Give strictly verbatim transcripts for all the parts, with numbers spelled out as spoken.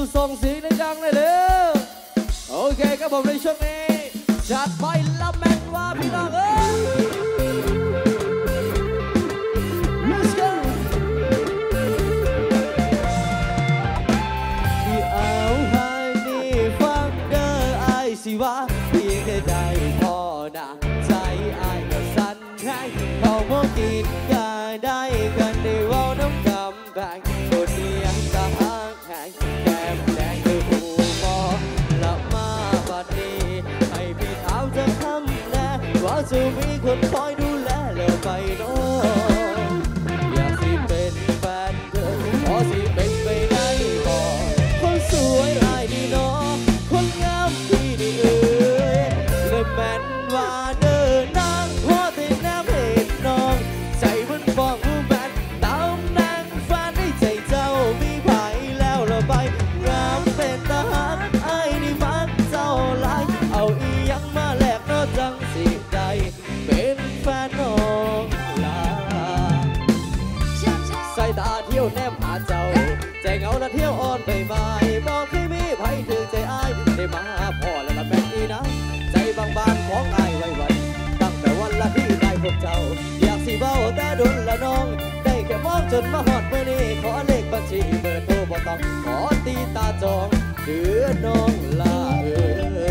ส่งเสียงดังๆเลยเด้อโอเคครับผมในช่วงนี้จัดไปละแมนว่าพี่น้องเอ้ย Let's go ที่เอาให้นี่ฟังเด้อไอ้สิว่าเพียงแค่ได้พอนะใจไอ้ก็สั่นแห้งเขาโมกินกายได้กันได้ว่าน้ำกำแบงคนนี้ยังกะห่างแห้งแก้มแดงคือผู้บอละมาบัดนี้ให้พี่ถามจะทำแน่ว่าจะมีคนคอยดูแลแล้วไปโน้อยากสิเป็นแฟนเธอขอสิเป็นไปได้บ่คนสวยอายดีเนาะคนงามพี่นี่เอ้ยเลยแม่นว่าเดินนางพอแต่แนบเห็นน้องใจมันบอกว่าแม่นตามนางฟ้าในใจเจ้ามีไผแล้วละไปงามเป็นทหารไอ้นี่มันเจ้าหลายเอาอีหยังมาแลกเนาะจังสิได้เป็นแฟนน้องลาใส่ตาเที่ยวแนมหาเจ้าใจเหงาและเที่ยวอ่อนใบไม้บอกให้มีไผถึงใจอ้ายได้มาพ่อและละแม่อีนะใจบางๆของอ้ายไว้ไว้ตั้งแต่วันละที่ได้พบเจ้าอยากสิเบ้าแต่ดุลละน้องได้แค่มองจนมาหอดเมื่อนี้ขอเลขบัญชีเบอร์โทรบ่ต้องขอตีตาจองเดือน้องลาเอ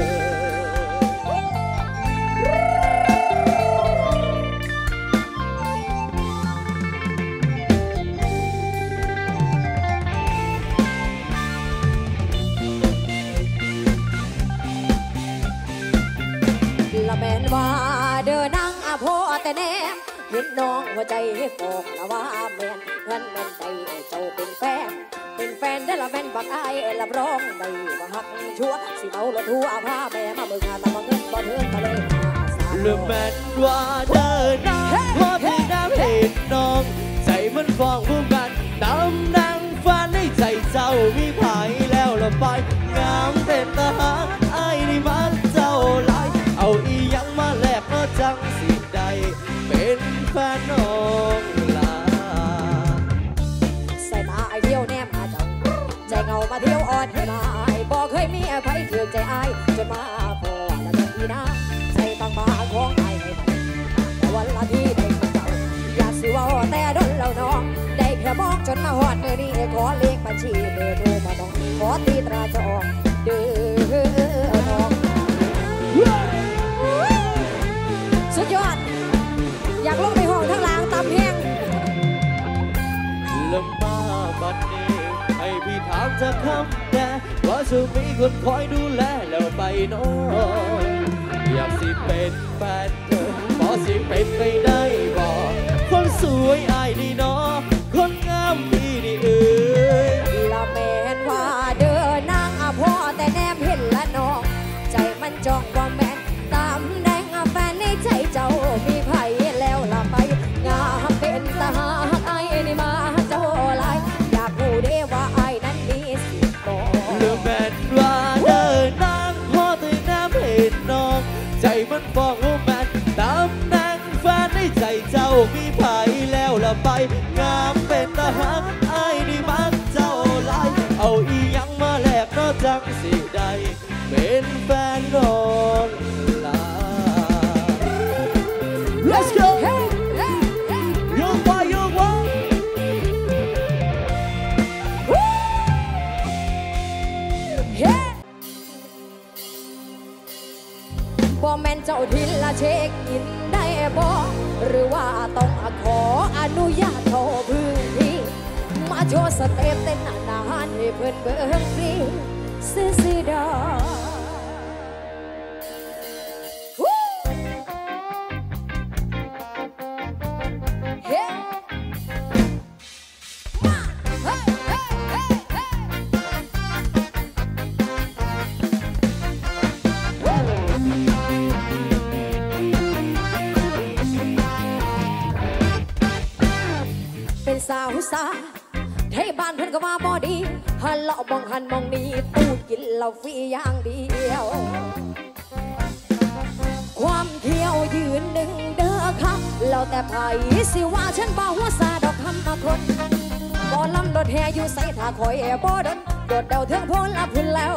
ละแมนว่าเดินนั่งอาโพแต่แนมเห็นน้องหัวใจให้ฟอกละว่าแมนเงินแมนใจเจ้าเป็นแฟนเป็นแฟนได้ละแมนบักไอ้รับรองได้บ่หักชัวสิเมาละทั่วพาแม่มาเบิ่งงานละมาเงินบ่เถิงทะเลละแมนว่าเดินนั่งพอที่น้ำเห็นน้องใจมันฟองผู้กันตำนางฟ้าในใจเจ้ามีไผแล้วละไปงามเป็นทหารไอ้นี่มันเจ้าหลายเอาอีหยังมาแลกเนาะจังสิได้เป็นแฟนน้องลาใส่ตาไอเดียวแนมหาเจ้าใจเงามาเที่ยวอ่อนให้ลายบอกเคยมีไผเถื่อใจไอ้จนมาพอละเงินอีนะใจบางบาของไอ้ให้แต่วันละที่ได้กับเจ้าอยากสิว่าแต่ดนแล้วน้องได้แค่มองจนมาหอดเมื่อนี้ขอเลขบัญชีเบอร์โทรมาต้องขอตีตราจองเด้อน้องสุดยอดอยากลงในห้องทั้งหลังตามแห้งละมาบัดนี้ให้พี่ถามจะคำแน่ว่าจะมีคนคอยดูแลแล้วไปโน้อยากสิเป็นแฟนเธอขอสิเป็นไปได้บ่คนสวยอายดีเนาะคนงามพี่นี่เอ้ยละแมนว่าเดินนางอาพ่อแต่แนมเห็นละน้องใจมันจ้องว่าแม่นตามแดงแฟนในใจเจ้ามีไผแล้วละไปงามเป็นตาหากไอ้นี่มาเจ้าหลายอยากรู้ได้ว่าไอ้นั้นมีสิทธิ์บ่เรื่องแม่นว่าเดินนางพ่อแต่น้ำเห็นน้องใจมันบอกว่าแม่นตามนางฟ้าในใจเจ้ามีไผแล้วละไปงามเป็นทหารไอ้นี่มันเจ้าหลายเอาอีหยังมาแลกเนาะจังสิได้เป็นแฟนน้องลา Let's go โยกไปโยกไปบ่แม่นเจ้าทินละเช็คอินได้บ่หรือว่าต้องขออนุญาตเขาพื้นที่มาโชว์สเต็ปเต้นนานๆให้เพิ่นเบิ่งฟรีซื่อๆดอกเป็นสาวสาไทยบ้านเพิ่นก็ว่าบ่ดีหันเลาะมองหันมองนี้ตูดกินเหล้าฟรีอย่างเดียว ความเที่ยวยืนหนึ่งเด้อค่ะเราแต่ไผสิว่าฉันบ่หัวซาดอกคำมาคนบ่ลำรถแห่อยู่ใส่ท่าคอยบ่ดนโดดเดาเทิงพ้นละพื้นแล้ว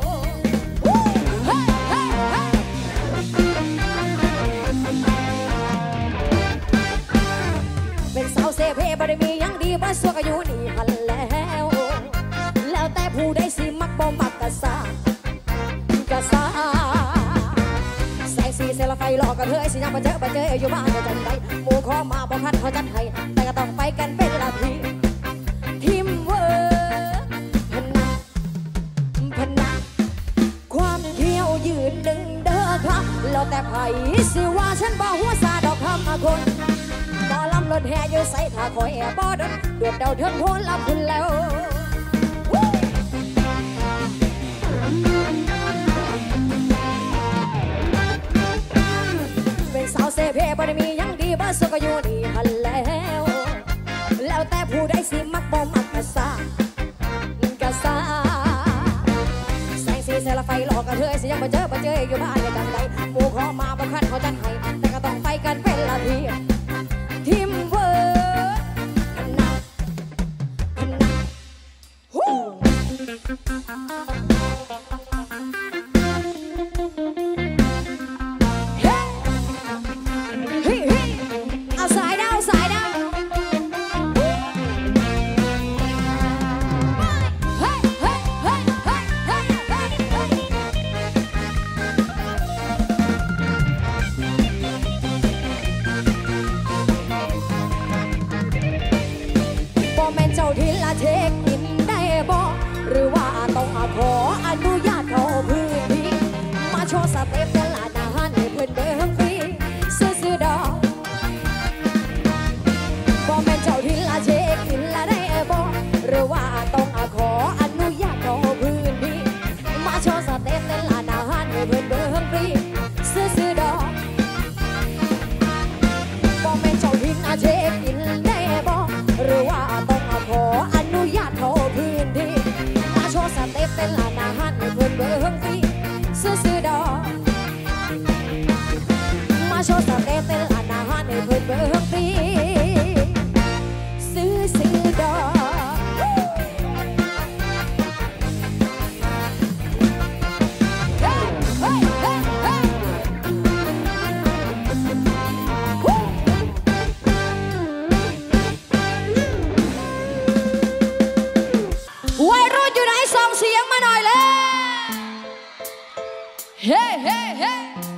เป็นสาวเซเพบ่ได้มียังดีบ่สวกอยู่นี่หันแล้วแล้วแต่ผู้ใดสิมักบ่มักกะซากะซาใส่สีเซลไฟหลอกกันเธอสิยังมาเจอมาเจออยู่บ้านจะจันใดหมู่ขอมาบ่คันเขาจัดให้แต่ก็ต้องไปกันเป็นละทีทีมเวิร์กพนักพนักความเที่ยวยืนหนึ่งเด้อครับแล้วแต่ไผสิว่าฉันบ่หัวซาดอกคำมาคนบ่ลำรถแห่อยู่ใส่ท่าคอยบ่ดนโดดเดาเทิงโพนละพุ่นแล้วเป็นสาวเซเพบ่ได้มียังดีบ่สุกอยู่นี่หันแล้วแล้วแต่ผู้ใดสิมักบ่มักกะซากะซาแสงสีเซลไฟหลอกกันเธอสิยังมาเจอมาเจออยู่บ้านจะจังใดหมู่ขอมาบ่คันเขาจัดให้แต่ก็ต้องไปกันเป็นละทีทีมเวิร์กพนักพนักฮู้เฮ้เฮ้เอาสายดาวสายดาวเฮ้เฮ้เฮ้เฮ้เฮ้เฮ้บ่แม่นเจ้าทินละเช็คอินได้บ่หรือว่าต้องขออนุญาตเขาพื้นที่มาโชว์สเต็ปแต่ละอาหารให้เพิ่นเบิ่งฟรีซื่อๆดอกบ่แม่นเจ้าทินละเช็คอินละได้บ่หรือว่าต้องขออนุญาตเขาพื้นที่มาโชว์สเต็ปแต่ละอาหารให้เพิ่นเบิ่งฟรีซื่อๆดอกบ่แม่นเจ้าทินละเช็คอินได้บ่หรือว่าต้องขออนุญาตเขาพื้นที่มาโชว์สเต็ปเป็นลานอาหารให้เพื่อนเบิ่งฟรีซื่อๆดอกมาโชว์สเต็ปเป็นลานอาหารให้เพื่อนเบิ่งฟรีซื่อๆดอกวัยรุ่นอยู่ไหนส่งเสียงมาหน่อยเลยเฮ้เฮ้เฮ้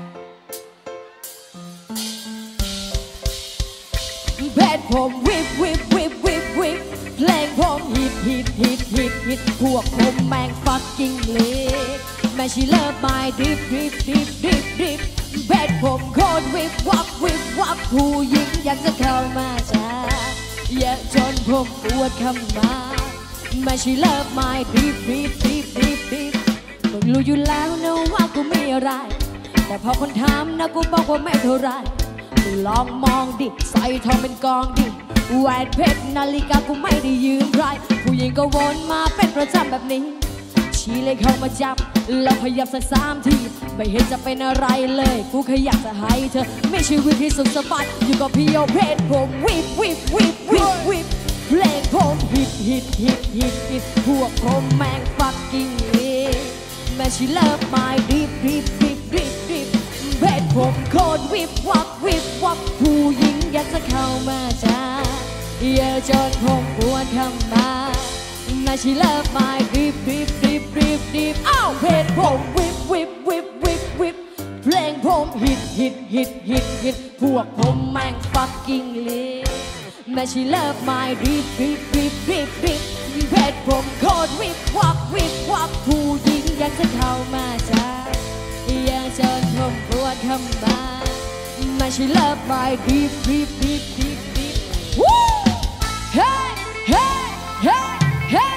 เพชรผมวิบวิบวิบวิบวิบเพลงผมฮิตฮิตฮิตฮิตฮิตพวกผมแมงฟักกิ้งเล็กแม่ชีเลิฟไม่ดิบดิบดิบดิบดิบเพชรผมโคตรวิบวับวิบวับผู้หญิงอยากจะเข้ามาจ้าเยอะจนผมปวดขมาไม่ใช่เลิฟไม่ดีบดีบดีบดีบดีบก็รู้อยู่แล้วนะว่ากูไม่อะไรแต่พอคนถามนะกูบอกว่าไม่เท่าไรลองมองดิใส่ทองเป็นกองดิแหวนเพชรนาฬิกากูไม่ได้ยืมใครผู้หญิงก็วนมาเป็นประจำแบบนี้ชีเลยเข้ามาจับแล้วขยับสักสามทีไม่เห็นจะเป็นอะไรเลยกูแค่อยากจะให้เธอไม่ใช่วิธีสุดสบายอยู่กับพี่เอาเพชรผมวิบวิบวิบวิบวิบเพลงผมฮิตฮิตฮิตฮิตฮิตพวกผมแมงฟักกิ้งเล็กแม่ชีเลิฟไม่ดิบดิบดิบดิบดิบเพชรผมโคตรวิบวับวิบวับผู้หญิงอยากจะเข้ามาจ้าเยอะจนผมปวดขมาแม่ชีเลิฟไม่ดิบดิบดิบดิบดิบอ้าวเพชรผมวิบวิบวิบวิบวิบเพลงผมฮิตฮิตฮิตฮิตฮิตพวกผมแมงฟักกิ้งเล็กแม่ชีเลิฟไม่รีบรีบรีบรีบรีบเพชรผมโคตรวิบวับวิบวับผู้หญิงอยากจะเข้ามาจ้าอยากจนผมปวดขมาแม่ชีเลิฟไม่รีบรีบรีบรีบรีบวู้เฮ้เฮ้เฮ้เฮ้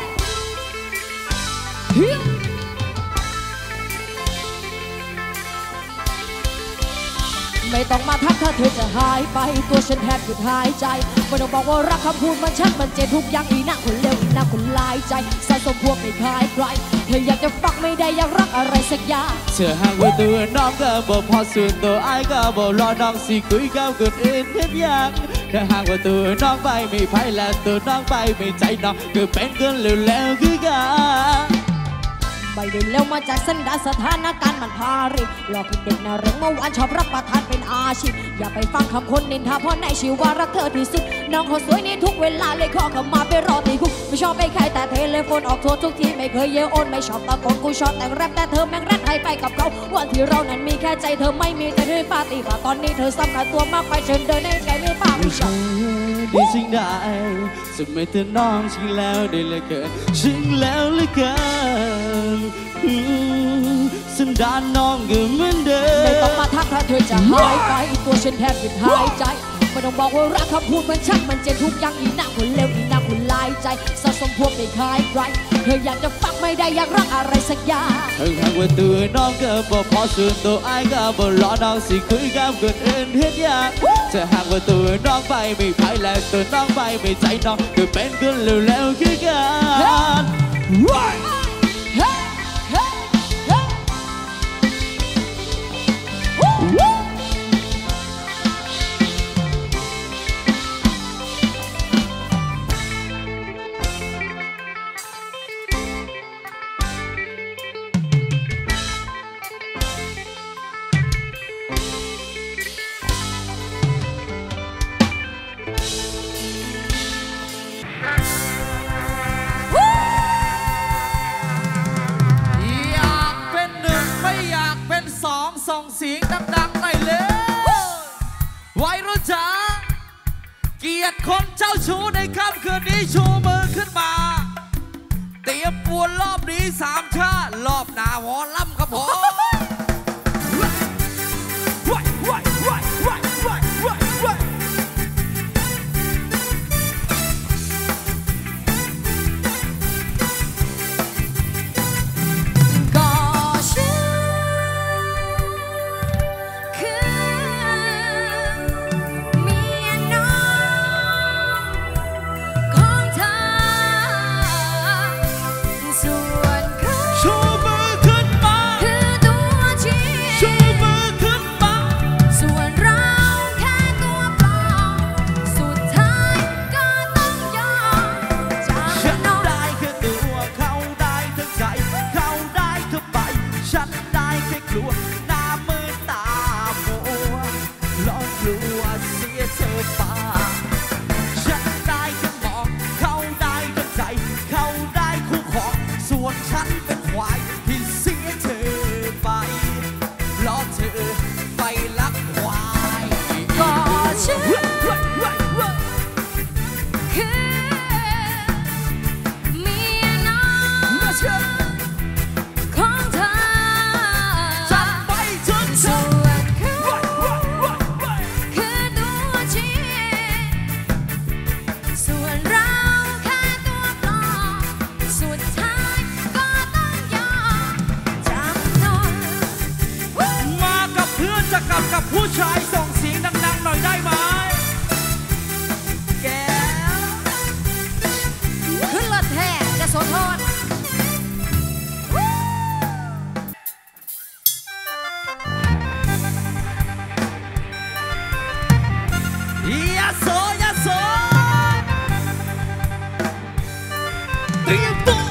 ไม่ต้องมาทักถ้าเธอจะหายไปตัวฉันแทบหยุดหายใจไม่ต้องบอกว่ารักคำพูดมันชัดมันเจ็บทุกอย่างอีน่าคนเลวอีน่าคนลายใจสะสมพวกไม่คลายใครเธออยากจะฟักไม่ได้อยากรักอะไรสักอย่างเชื่อห่างไว้ตัวน้องก็บอกพอส่วนตัวไอ้ก็บอกรอน้องสิคุยกับคนอื่นเพียงอย่างถ้าหากว่าตัวน้องไปไม่ไพ่และตัวน้องไปไม่ใจน้องคือเป็นกันแล้วๆคือกันไปเดินเร็วมาจากสันดานสถานการณ์มันพาริหลอกเด็กน่าเริงเมื่อวานชอบรับประทานเป็นอาชีพอย่าไปฟังคำคนนินทาเพราะในชีวารักเธอที่สุดน้องเขาสวยนี่ทุกเวลาเลยขอเข้ามาไปรอที่คุกไม่ชอบไปใครแต่เทเลโฟนออกโทรทุกทีไม่เคยเยอะโอนไม่ชอบตะโกนกูชอบแต่งแรปแต่เธอแม่งแรปให้ไปกับเขาวันที่เรานั้นมีแค่ใจเธอไม่มีแต่ด้วยปาตีว่าตอนนี้เธอสำคัญตัวมากไปเชิญเดินในใจไม่ป้าไม่ชอบดีสิ่งใดจะไม่เธอน้องชิงแล้วได้เลยเกินชิงแล้วเลยเกินสันดานน้องก็เหมือนเดิมไม่ต้องมาทักถ้าเธอจะหายไปตัวฉันแทบหยุดหายใจไม่ต้องบอกว่ารักคำพูดมันชักมันเจ็บทุกอย่างอีหน้าคนเลวอีหน้าคนลายใจสะสมพวกไม่คลายใครเธออยากจะฟังไม่ได้อยากรักอะไรสักอย่างถ้าหากว่าตัวน้องก็บอกพอส่วนตัวไอ้ก็บอกรอน้องสิคุยกับคนอื่นเฮ็ดยากถ้าหากว่าตัวน้องไปไม่ไพ่และตัวน้องไปไม่ใจน้องก็เป็นกันแล้วๆคือกันส่งเสียงดังๆหน่อยเลยวัยรุ่นจ๋าเกียรติคนเจ้าชู้ในค่ำคืนนี้ชูมือขึ้นมาเตรียมปวนรอบนี้สามชาติรอบหน้าวอลล่ำครับผมกับผู้ชายส่งเสียงดังๆหน่อยได้ไหมแกขึ้นรถแห่จะโสธรยะโสยะโสเตรียมตัว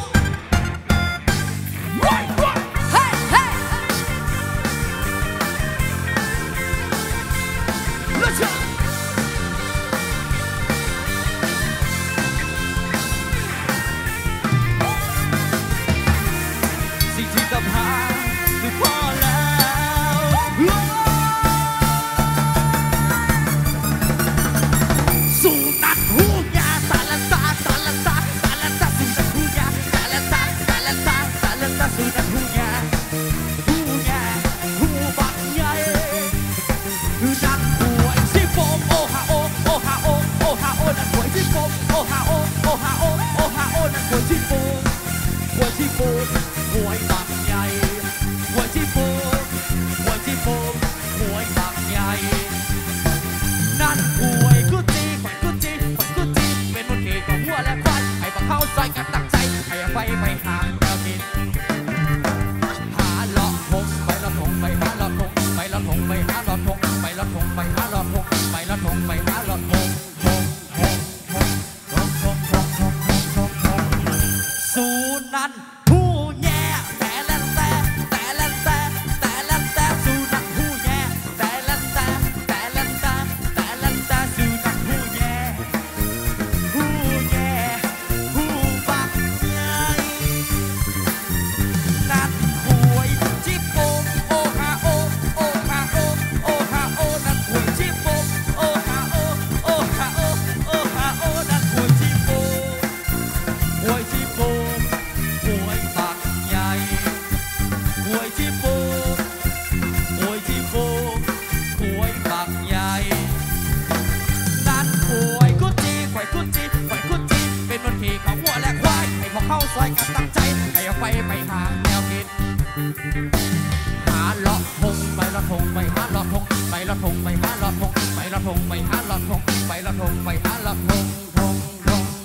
ไปหาหลอดทงไปหาหลอดทงไปหาหลอดทงนั้นหูแย่แต่ละแต่แต่ละแต่แต่ละแต่สุนัขหูแย่แต่ละแต่แต่ละแต่แต่ละแต่สุนัขหูแย่หูแย่หูบักใหญ่นั่นหวยจิบโปโอฮาโอโอฮาโอโอฮาโอนั่นหวยจิบโปโอฮาโอโอฮาโอโอฮาโอนั่นหวยจิบโปหวยจิบโปหวยบักใหญ่หวยจิบโปหวยจิบโปหวยบักใหญ่นั่นหวยกุจีหวยกุจีหวยกุจีเป็นวันขี่ของวัวและควายให้พวกเข้าซอยกันตั้งใจให้เอาไปไปหาแนวกินหาเลาะทงไปละทงไปหาเลาะทงไปละทงไปหาเลาะทงไปละทงไปหาเลาะทงไปละทงไปหาเลาะทงทงทง